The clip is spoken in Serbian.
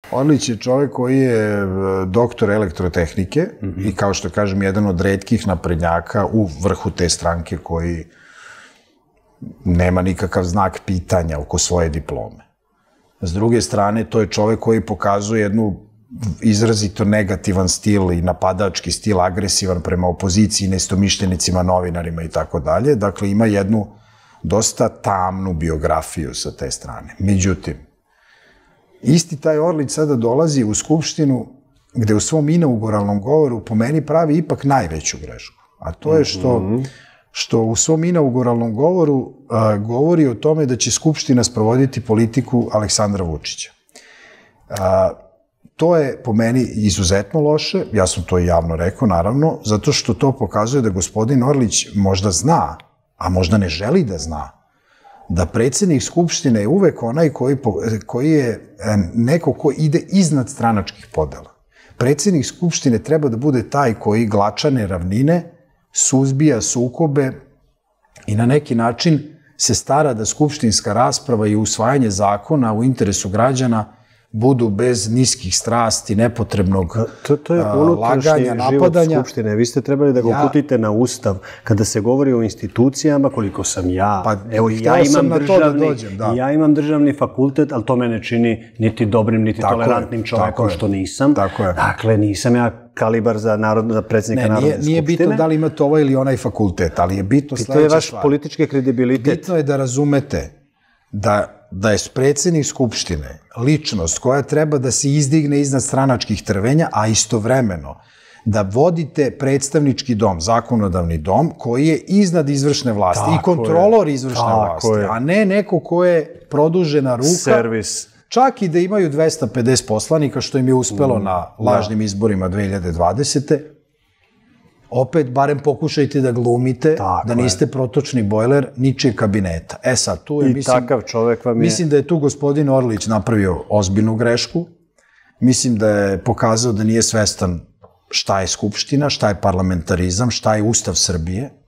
Orlić je čovek koji je doktor elektrotehnike i kao što kažem, jedan od retkih naprednjaka u vrhu te stranke koji nema nikakav znak pitanja oko svoje diplome. S druge strane, to je čovek koji pokazuje jednu izrazito negativan stil i napadački stil, agresivan prema opoziciji, neistomišljenicima, novinarima i tako dalje. Dakle, ima jednu dosta tamnu biografiju sa te strane. Međutim, isti taj Orlić sada dolazi u Skupštinu gde u svom inauguralnom govoru po meni pravi ipak najveću grešku. A to je što u svom inauguralnom govoru govori o tome da će Skupština sprovoditi politiku Aleksandra Vučića. To je po meni izuzetno loše, ja sam to i javno rekao, naravno, zato što to pokazuje da gospodin Orlić možda zna, a možda ne želi da zna, da predsjednik Skupštine je uvek onaj koji je neko ko ide iznad stranačkih podela. Predsjednik Skupštine treba da bude taj koji glačane ravnine, suzbija sukobe i na neki način se stara da skupštinska rasprava i usvajanje zakona u interesu građana budu bez niskih strasti, nepotrebnog laganja, napadanja. To je život Skupštine. Vi ste trebali da ga uputite na Ustav. Kada se govori o institucijama, koliko sam ja, evo ja imam državni fakultet, ali to mene čini niti dobrim, niti tolerantnim čovekom, što nisam. Dakle, nisam ja kalibar za predsjednika Narodne skupštine. Nije bitno da li imate ovaj ili onaj fakultet, ali je bitno sledeća stvar. To je vaš politički kredibilitet. Bitno je da razumete da je predsjednik Skupštine ličnost koja treba da se izdigne iznad stranačkih trvenja, a istovremeno da vodite predstavnički dom, zakonodavni dom, koji je iznad izvršne vlasti i kontrolor izvršne vlasti, a ne neko ko je produžena ruka. Servis. Čak i da imaju 250 poslanika, što im je uspelo na lažnim izborima 2020. Opet, barem pokušajte da glumite, da niste protočni bojler ničijeg kabineta. Sad, tu je, mislim da je tu gospodin Orlić napravio ozbiljnu grešku. Mislim da je pokazao da nije svestan šta je Skupština, šta je parlamentarizam, šta je Ustav Srbije.